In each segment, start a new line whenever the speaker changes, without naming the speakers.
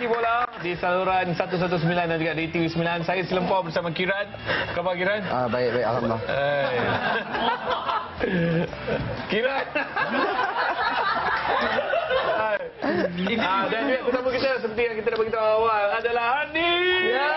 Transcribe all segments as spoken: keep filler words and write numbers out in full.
Kaki Bola di saluran seratus sembilan dan juga di T V sembilan. Saya Selempau bersama Kiran. Khabar Kiran?
Ah, baik, baik. Alhamdulillah.
Eh. Kiran. Ah, dan juga bersama kita seperti yang kita dah beritahu awal adalah Hadi. Ya.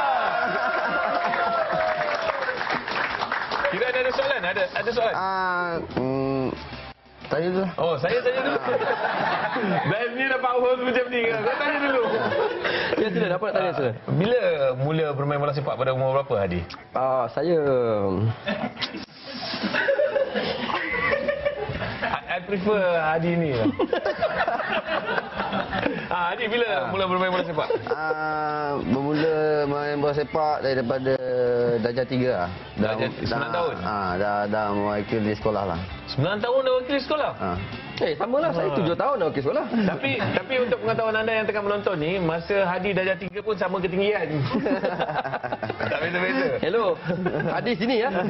Kiran ada soalan? Ada ada soalan?
Ah, hmm, tanya dulu lah.
Oh, saya tanya dulu. Dan ni dapat host macam ni kan? Kau tanya dulu.
Ya, sudah dapat tanya sudah.
Bila mula bermain bola sepak pada umur berapa, Hadi?
Ah, saya
I, I prefer Hadi ni lah. Ah, Hadi bila ah. mula bermain bola sepak?
Ah, bermula main bola sepak daripada darjah tiga lah. Dah,
Darjah sembilan tahun?
Ah, dah, dah mewakili sekolah lah.
Sembilan tahun dah wakili sekolah?
Ah.
Eh, samalah. Saya tujuh tahun dah wakil sekolah.
Tapi tapi untuk pengetahuan anda yang tengah menonton ni, masa Hadi darjah tiga pun sama ketinggian. Tak beza-beza.
Hello. Hadi sini ya.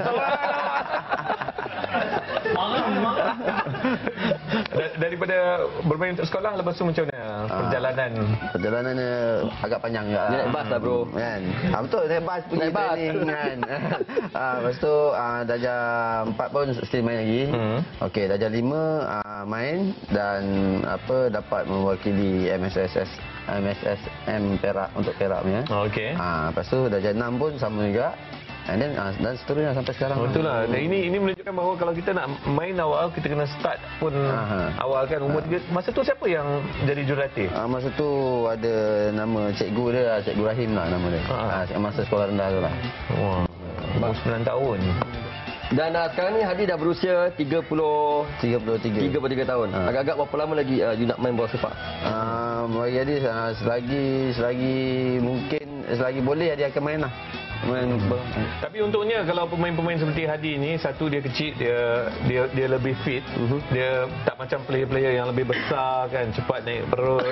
Daripada bermain untuk sekolah, lepas tu macam mana perjalanan?
Ah, perjalanannya agak panjang juga lah.
Naik bas lah bro.
Kan? Ah, betul, naik bas pergi
Naik bas.
training kan. Ah, lepas tu ah, darjah empat pun still main lagi. Hmm. Okey, darjah lima ah, main dan apa dapat mewakili M S S M S S M Perak untuk Perak punya.
Okey.
Ah, lepas tu darjah enam pun sama juga. And then, uh, dan seterusnya sampai sekarang.
Betul lah. Dan ini ini menunjukkan bahawa kalau kita nak main awal, kita kena start pun Aha. awal kan. Umur tiga. Masa tu siapa yang jadi jurulatih?
Uh, masa tu ada nama cikgu dia, Cikgu Rahim lah nama dia. Uh, masa sekolah rendah tu lah.
Wah. Umur sembilan tahun.
Dan uh, sekarang ni Hadi dah berusia tiga puluh
tiga puluh tiga.
tiga puluh tiga tahun. Uh. Agak-agak berapa lama lagi uh, you nak main bola sepak?
Uh, bagi Hadi uh, selagi selagi mungkin selagi boleh Hadi akan main lah. Main
hmm. Tapi untungnya kalau pemain-pemain seperti Hadi ni, satu dia kecil, dia dia dia lebih fit. Uh-huh. Dia tak macam player-player yang lebih besar kan, cepat naik perut.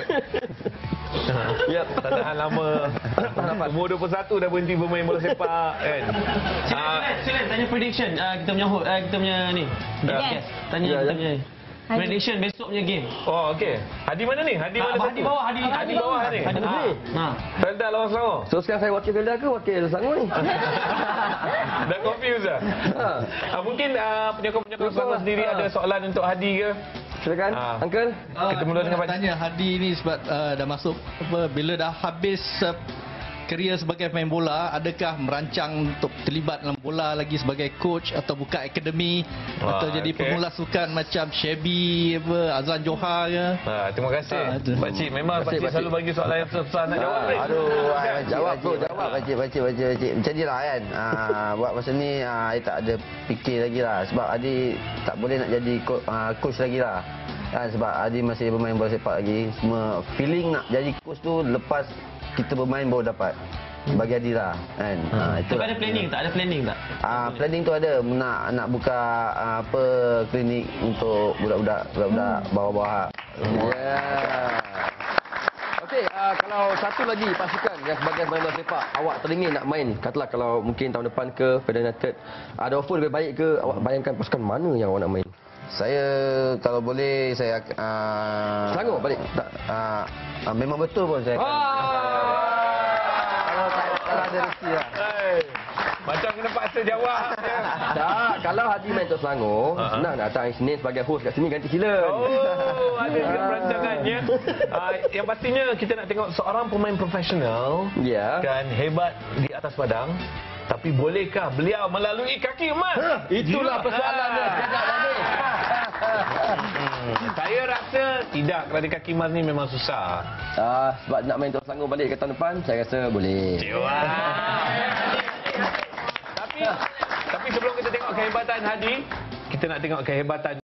Ya, yep. Tak tahan lama. Umur dua puluh satu dah berhenti bermain bola sepak kan.
Silakan, uh, silakan tanya prediction uh, kita punya uh, kita punya ni. Yes. Tanya yeah, kita punya Hadi. Prediction besok punya game.
Oh, okey. Hadi mana ni? Hadi mana?
Hadi bawah, Hadi
Hadi, Hadi bawah ni.
Hadi bawah. Ha.
Felda lawan Selangor.
So sekarang saya wakil Felda ke wakil Selangor ni?
Dah confuse dah. Ha. Uh, mungkin uh, penyokong-penyokong Selangor sendiri ha. ada soalan untuk Hadi ke?
Silakan, ha. Uncle.
Uh,
kita mula dengan
tanya Hadi ni sebab uh, dah masuk apa, bila dah habis uh, kerjaya sebagai pemain bola, adakah merancang untuk terlibat dalam bola lagi sebagai coach atau buka akademi Wah, atau jadi okay. pemula sukan macam Shebi apa Azlan Johar ke?
Ha, terima kasih ha, Pak Cik. Memang Pak Cik selalu bagi soalan yang susah nak jawab.
Ha, aduh, kan? jawab tu, jawab Pak Cik, Pak Cik, Pak Cik, Pak Cik. Macam ni lah kan. Ha, buat masa ni saya tak ada fikir lagi lah sebab Adi tak boleh nak jadi coach, uh, coach lagi lah. Kan, sebab Adi masih bermain bola sepak lagi. Semua feeling nak jadi coach tu lepas kita bermain baru dapat. Bagi Adi lah kan. Hmm. Ha,
tapi ada planning tak? Ada planning tak?
Ah, planning tu ada nak nak buka uh, apa klinik untuk budak-budak budak-budak bawah-bawah.
Yeah. Okey, uh, kalau satu lagi pasukan yang sebagai pemain bola sepak awak teringin nak main, katalah kalau mungkin tahun depan ke Felda United, ada offer lebih baik ke, awak bayangkan pasukan mana yang awak nak main?
Saya kalau boleh saya uh,
Selangor balik.
Tak, uh, uh, memang betul pun saya akan. Kalau kalau ada rezeki lah.
Hey, macam kena paksa jawab.
Tak, kalau Hadi main untuk Selangor, uh-huh. senang nak datang Isnin sebagai host kat sini ganti silen.
Oh, ada juga perancangannya. Uh, yang pastinya kita nak tengok seorang pemain profesional
yeah.
kan hebat di atas padang. Tapi bolehkah beliau melalui kaki emas?
Huh, itulah persoalannya.
Hmm, saya rasa tidak, kerana kaki emas ni memang susah.
Ah, sebab nak main untuk Selangor balik ke tahun depan, saya rasa boleh.
tapi tapi sebelum kita tengok kehebatan Hadi, kita nak tengok kehebatan